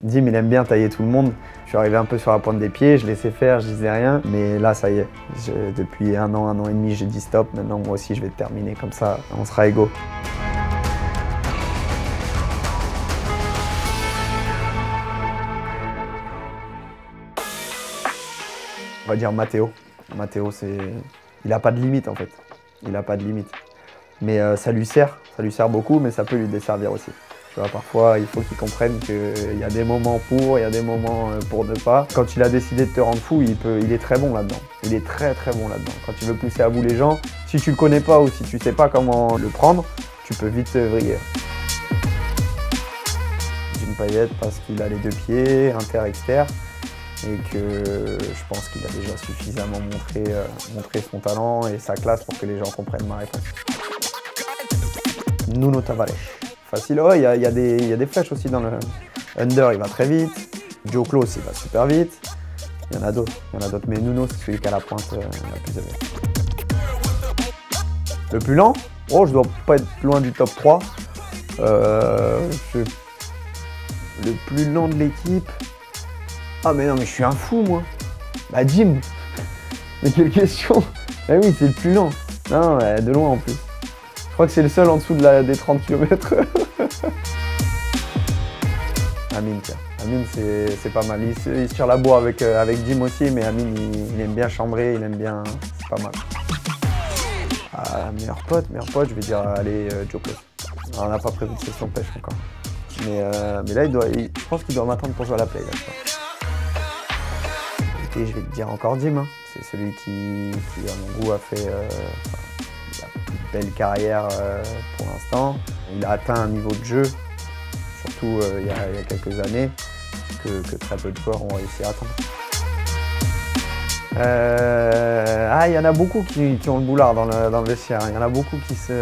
Dim, il aime bien tailler tout le monde. Je suis arrivé un peu sur la pointe des pieds, je laissais faire, je disais rien. Mais là, ça y est, depuis un an et demi, j'ai dit stop. Maintenant, moi aussi, je vais terminer comme ça, on sera égaux. On va dire Matteo. Matteo, il n'a pas de limite en fait. Il n'a pas de limite. Mais ça lui sert beaucoup, mais ça peut lui desservir aussi. Tu vois, parfois, il faut qu'il comprenne qu'il y a des moments pour, il y a des moments pour ne pas. Quand il a décidé de te rendre fou, il est très bon là-dedans. Il est très bon là-dedans. Quand il veut pousser à bout les gens, si tu le connais pas ou si tu sais pas comment le prendre, tu peux vite vriller. Jim Payet parce qu'il a les deux pieds, inter-exter, et que je pense qu'il a déjà suffisamment montré son talent et sa classe pour que les gens comprennent ma réponse. Nuno Tavares. Facile, ouais, il y a des flèches aussi dans le under, il va très vite. Joe Close, il va super vite. Il y en a d'autres, mais Nuno, c'est celui qui a la pointe la plus élevée. Le plus lent, oh, je dois pas être loin du top 3. Le plus lent de l'équipe. Ah mais non, mais je suis un fou, moi. Bah, Jim. Mais quelle question. Bah oui, c'est le plus lent. Non, de loin en plus. Je crois que c'est le seul en dessous des 30 km. Amine, tiens. Amine, c'est pas mal. Il se tire la bourre avec Jim aussi, mais Amine, il aime bien chambrer, il aime bien... C'est pas mal. Ah, meilleur pote, je vais dire, allez, Joe Close. On n'a pas prévu de session pêche encore. Mais là, je pense qu'il doit m'attendre pour jouer à la play. Là, et je vais te dire encore Jim. Hein. C'est celui qui, à mon goût, a fait la plus belle carrière pour l'instant. Il a atteint un niveau de jeu, surtout il y a quelques années, que très peu de joueurs ont réussi à atteindre. Il y en a beaucoup qui ont le boulard dans le vestiaire. Il y en a beaucoup qui se...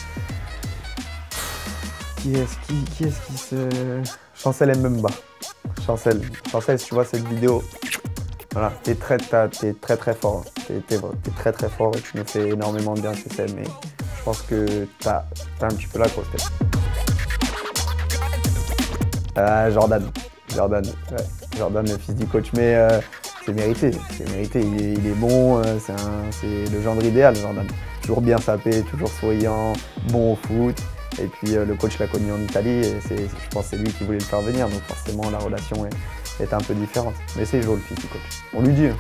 Qui est-ce qui se... Chancel Mbemba. Chancel, si tu vois cette vidéo, voilà, t'es très fort. T'es très fort et tu me fais énormément de bien, tu sais, mais je pense que t'as un petit peu la grosse tête. Jordan, le fils du coach, mais c'est mérité, il est bon, c'est le gendre idéal, Jordan. Toujours bien sapé, toujours souriant, bon au foot. Et puis le coach l'a connu en Italie et je pense que c'est lui qui voulait le faire venir, donc forcément la relation est un peu différente. Mais c'est Joe, le fils du coach. On lui dit.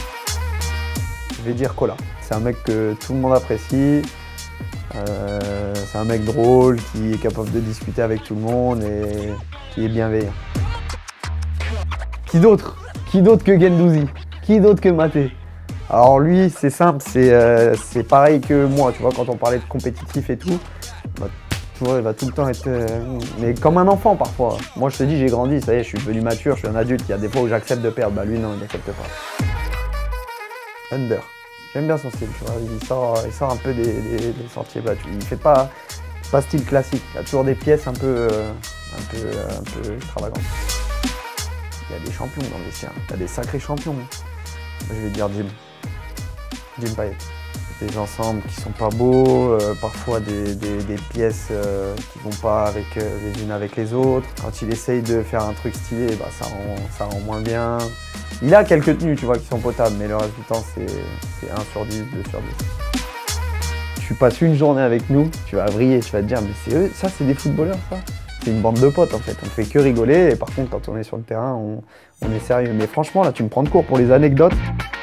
Je vais dire Cola. C'est un mec que tout le monde apprécie. C'est un mec drôle, qui est capable de discuter avec tout le monde et qui est bienveillant. Qui d'autre que Guendouzi? Qui d'autre que Maté? Alors lui, c'est simple, c'est pareil que moi, tu vois, quand on parlait de compétitif et tout. Il va tout le temps être... mais comme un enfant parfois. Moi je te dis, j'ai grandi, ça y est, je suis devenu mature, je suis un adulte. Il y a des fois où j'accepte de perdre. Bah lui non, il n'accepte pas. Under. J'aime bien son style, tu vois. Il sort un peu des sentiers battus. Il fait pas style classique. Il y a toujours des pièces un peu extravagantes. Il y a des champions dans le vestiaire. Il y a des sacrés champions. Moi, je vais dire Jim Payet. Des ensembles qui sont pas beaux, parfois des pièces qui vont pas les unes avec les autres. Quand il essaye de faire un truc stylé, bah, ça rend moins bien. Il a quelques tenues, tu vois, qui sont potables, mais le reste du temps, c'est 1 sur 10, 2 sur 10. Tu passes une journée avec nous, tu vas vriller, tu vas te dire, mais c'est eux, ça c'est des footballeurs, ça. C'est une bande de potes en fait, on fait que rigoler, et par contre, quand on est sur le terrain, on est sérieux. Mais franchement, là, tu me prends de court pour les anecdotes.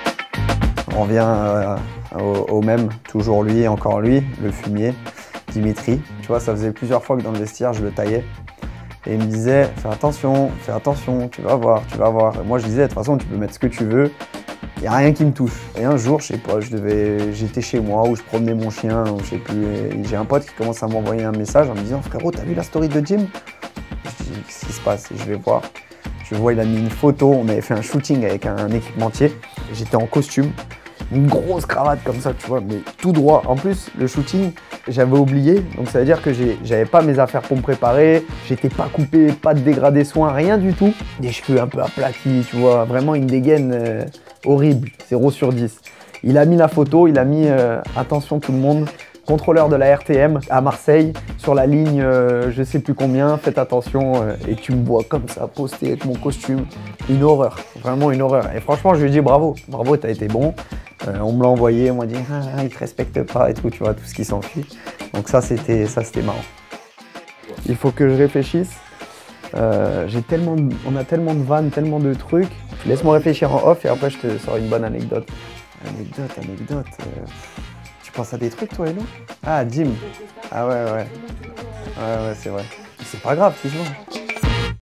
On revient au même, toujours lui, encore lui, le fumier, Dimitri. Tu vois, ça faisait plusieurs fois que dans le vestiaire, je le taillais. Et il me disait, fais attention, tu vas voir. Et moi, je disais, de toute façon, tu peux mettre ce que tu veux, il n'y a rien qui me touche. Et un jour, je sais pas, j'étais chez moi ou je promenais mon chien, ou je sais plus. J'ai un pote qui commence à m'envoyer un message en me disant, frérot, t'as vu la story de Jim? Je dis, qu'est-ce qui se passe? Et je vais voir. Je vois, il a mis une photo, on avait fait un shooting avec un équipementier. J'étais en costume. Une grosse cravate comme ça, tu vois, mais tout droit. En plus, le shooting, j'avais oublié, donc ça veut dire que j'avais pas mes affaires pour me préparer, j'étais pas coupé, pas de dégradé soin, rien du tout. Des cheveux un peu aplatis, tu vois, vraiment une dégaine horrible, 0 sur 10. Il a mis la photo, il a mis attention tout le monde, contrôleur de la RTM à Marseille, sur la ligne je sais plus combien, faites attention, et tu me vois comme ça, posté avec mon costume. Une horreur, vraiment une horreur. Et franchement, je lui dis bravo, bravo, t'as été bon. On me l'a envoyé, on m'a dit ah, il te respecte pas et tout, tu vois, tout ce qui s'enfuit. Donc ça, c'était marrant. Il faut que je réfléchisse. On a tellement de vannes, tellement de trucs. Laisse-moi réfléchir en off et après je te sors une bonne anecdote. Anecdote. Tu penses à des trucs toi, Hello? Ah, Jim. Ah ouais, c'est vrai. C'est pas grave, finalement.